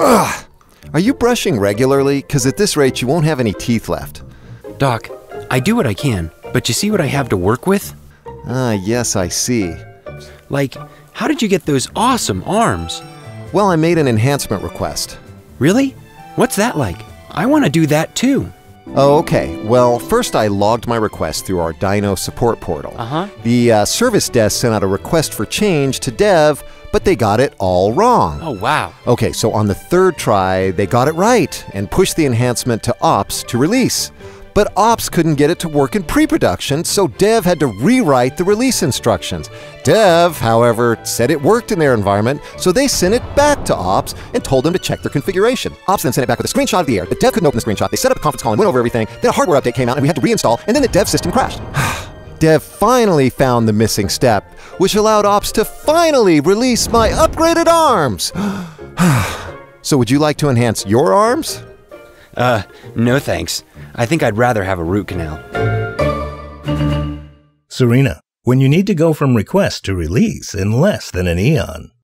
Ugh. Are you brushing regularly? Because at this rate, you won't have any teeth left. Doc, I do what I can, but you see what I have to work with? Yes, I see. Like, how did you get those awesome arms? Well, I made an enhancement request. Really? What's that like? I want to do that too. Oh, okay. Well, first I logged my request through our Dino support portal. The service desk sent out a request for change to dev, but they got it all wrong. Oh, wow. Okay, so on the third try, they got it right and pushed the enhancement to ops to release. But ops couldn't get it to work in pre-production, so dev had to rewrite the release instructions. Dev, however, said it worked in their environment, so they sent it back to ops and told them to check their configuration. Ops then sent it back with a screenshot of the error. The dev couldn't open the screenshot. They set up a conference call and went over everything. Then a hardware update came out and we had to reinstall, and then the dev system crashed. Dev finally found the missing step, which allowed ops to finally release my upgraded arms. So would you like to enhance your arms? No thanks. I think I'd rather have a root canal. Serena, when you need to go from request to release in less than an eon.